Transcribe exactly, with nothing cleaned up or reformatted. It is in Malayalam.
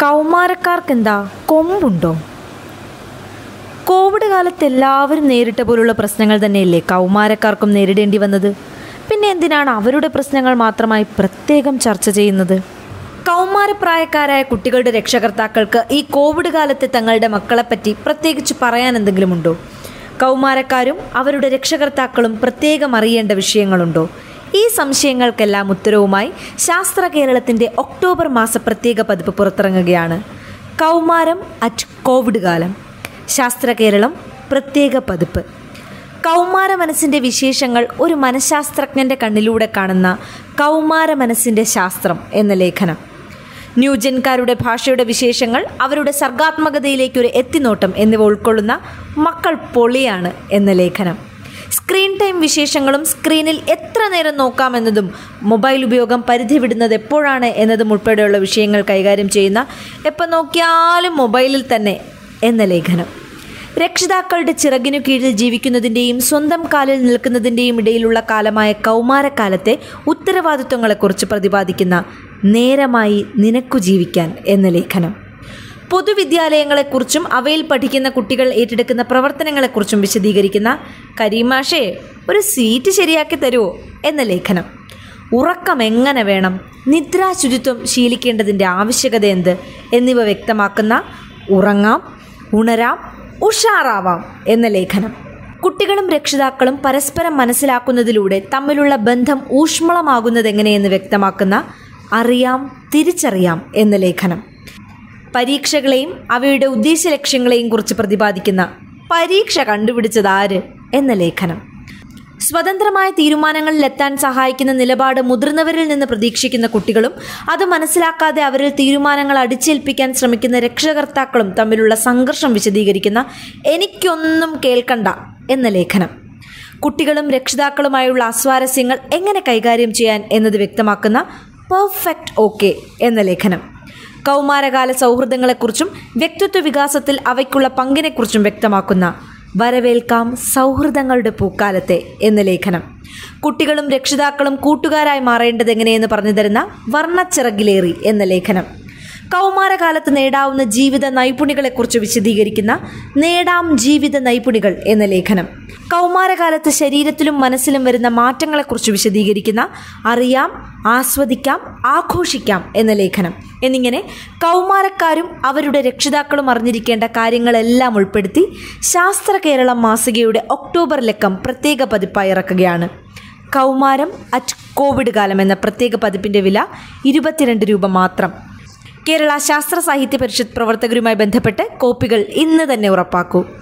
കൗമാരക്കാർക്കെന്താ കൊമ്പുണ്ടോ? കോവിഡ് കാലത്ത് എല്ലാവരും നേരിട്ട പോലുള്ള പ്രശ്നങ്ങൾ തന്നെയല്ലേ കൗമാരക്കാർക്കും നേരിടേണ്ടി വന്നത്. പിന്നെ എന്തിനാണ് അവരുടെ പ്രശ്നങ്ങൾ മാത്രമായി പ്രത്യേകം ചർച്ച ചെയ്യുന്നത്? കൗമാരപ്രായക്കാരായ കുട്ടികളുടെ രക്ഷകർത്താക്കൾക്ക് ഈ കോവിഡ് കാലത്തെ തങ്ങളുടെ മക്കളെപ്പറ്റി പ്രത്യേകിച്ച് പറയാൻ എന്തെങ്കിലുമുണ്ടോ? കൗമാരക്കാരും അവരുടെ രക്ഷകർത്താക്കളും പ്രത്യേകം അറിയേണ്ട വിഷയങ്ങളുണ്ടോ? ഈ സംശയങ്ങൾക്കെല്ലാം ഉത്തരവുമായി ശാസ്ത്ര കേരളത്തിൻ്റെ ഒക്ടോബർ മാസ പ്രത്യേക പതിപ്പ് പുറത്തിറങ്ങുകയാണ്. കൗമാരം അറ്റ് കോവിഡ് കാലം, ശാസ്ത്ര കേരളം പ്രത്യേക പതിപ്പ്. കൗമാര മനസ്സിൻ്റെ വിശേഷങ്ങൾ ഒരു മനഃശാസ്ത്രജ്ഞൻ്റെ കണ്ണിലൂടെ കാണുന്ന കൗമാര മനസ്സിൻ്റെ ശാസ്ത്രം എന്ന ലേഖനം. ന്യൂജൻകാരുടെ ഭാഷയുടെ വിശേഷങ്ങൾ, അവരുടെ സർഗാത്മകതയിലേക്കൊരു എത്തിനോട്ടം എന്നിവ ഉൾക്കൊള്ളുന്ന മക്കൾ പൊളിയാണ് എന്ന ലേഖനം. സ്ക്രീൻ ടൈം വിശേഷങ്ങളും സ്ക്രീനിൽ എത്ര നേരം നോക്കാമെന്നതും മൊബൈൽ ഉപയോഗം പരിധി വിടുന്നത് എപ്പോഴാണ് എന്നതും ഉൾപ്പെടെയുള്ള വിഷയങ്ങൾ കൈകാര്യം ചെയ്യുന്ന എപ്പോൾ നോക്കിയാലും മൊബൈലിൽ തന്നെ എന്ന ലേഖനം. രക്ഷിതാക്കളുടെ ചിറകിനു കീഴിൽ ജീവിക്കുന്നതിൻ്റെയും സ്വന്തം കാലിൽ നിൽക്കുന്നതിൻ്റെയും ഇടയിലുള്ള കാലമായ കൗമാരക്കാലത്തെ ഉത്തരവാദിത്വങ്ങളെക്കുറിച്ച് പ്രതിപാദിക്കുന്ന നേരമായി നിനക്കു ജീവിക്കാൻ എന്ന ലേഖനം. പൊതുവിദ്യാലയങ്ങളെക്കുറിച്ചും അവയിൽ പഠിക്കുന്ന കുട്ടികൾ ഏറ്റെടുക്കുന്ന പ്രവർത്തനങ്ങളെക്കുറിച്ചും വിശദീകരിക്കുന്ന കരീമാഷേ ഒരു സീറ്റ് ശരിയാക്കി തരുമോ എന്ന ലേഖനം. ഉറക്കം എങ്ങനെ വേണം, നിദ്രാശുചിത്വം ശീലിക്കേണ്ടതിൻ്റെ ആവശ്യകത എന്ത് എന്നിവ വ്യക്തമാക്കുന്ന ഉറങ്ങാം, ഉണരാം, ഉഷാറാവാം എന്ന ലേഖനം. കുട്ടികളും രക്ഷിതാക്കളും പരസ്പരം മനസ്സിലാക്കുന്നതിലൂടെ തമ്മിലുള്ള ബന്ധം ഊഷ്മളമാകുന്നതെങ്ങനെയെന്ന് വ്യക്തമാക്കുന്ന അറിയാം, തിരിച്ചറിയാം എന്ന ലേഖനം. പരീക്ഷകളെയും അവയുടെ ഉദ്ദേശ ലക്ഷ്യങ്ങളെയും കുറിച്ച് പ്രതിപാദിക്കുന്ന പരീക്ഷ കണ്ടുപിടിച്ചതാര് എന്ന ലേഖനം. സ്വതന്ത്രമായ തീരുമാനങ്ങളിലെത്താൻ സഹായിക്കുന്ന നിലപാട് മുതിർന്നവരിൽ നിന്ന് പ്രതീക്ഷിക്കുന്ന കുട്ടികളും അത് മനസ്സിലാക്കാതെ അവരിൽ തീരുമാനങ്ങൾ അടിച്ചേൽപ്പിക്കാൻ ശ്രമിക്കുന്ന രക്ഷകർത്താക്കളും തമ്മിലുള്ള സംഘർഷം വിശദീകരിക്കുന്ന എനിക്കൊന്നും കേൾക്കണ്ട എന്ന ലേഖനം. കുട്ടികളും രക്ഷിതാക്കളുമായുള്ള അസ്വാരസ്യങ്ങൾ എങ്ങനെ കൈകാര്യം ചെയ്യാൻ എന്നത് വ്യക്തമാക്കുന്ന പെർഫെക്റ്റ് ഓക്കെ എന്ന ലേഖനം. കൗമാരകാല സൗഹൃദങ്ങളെക്കുറിച്ചും വ്യക്തിത്വ വികാസത്തിൽ അവയ്ക്കുള്ള പങ്കിനെക്കുറിച്ചും വ്യക്തമാക്കുന്ന വരവേൽക്കാം സൗഹൃദങ്ങളുടെ പൂക്കാലത്തെ എന്ന ലേഖനം. കുട്ടികളും രക്ഷിതാക്കളും കൂട്ടുകാരായി മാറേണ്ടത് എങ്ങനെയെന്ന് പറഞ്ഞു തരുന്ന വർണ്ണച്ചിറകിലേറി എന്ന ലേഖനം. കൗമാരകാലത്ത് നേടാവുന്ന ജീവിത നൈപുണികളെക്കുറിച്ച് വിശദീകരിക്കുന്ന നേടാം ജീവിത നൈപുണികൾ എന്ന ലേഖനം. കൗമാരകാലത്ത് ശരീരത്തിലും മനസ്സിലും വരുന്ന മാറ്റങ്ങളെക്കുറിച്ച് വിശദീകരിക്കുന്ന അറിയാം, ആസ്വദിക്കാം, ആഘോഷിക്കാം എന്ന ലേഖനം. എന്നിങ്ങനെ കൗമാരക്കാരും അവരുടെ രക്ഷിതാക്കളും അറിഞ്ഞിരിക്കേണ്ട കാര്യങ്ങളെല്ലാം ഉൾപ്പെടുത്തി ശാസ്ത്ര കേരളം മാസികയുടെ ഒക്ടോബർ ലക്കം പ്രത്യേക പതിപ്പായി ഇറക്കുകയാണ്. കൗമാരം അറ്റ് കോവിഡ് കാലം എന്ന പ്രത്യേക പതിപ്പിൻ്റെ വില ഇരുപത്തിരണ്ട് രൂപ മാത്രം. കേരള ശാസ്ത്ര സാഹിത്യ പരിഷത്ത് പ്രവർത്തകരുമായി ബന്ധപ്പെട്ട് കോപ്പികൾ ഇന്ന് തന്നെ ഉറപ്പാക്കൂ.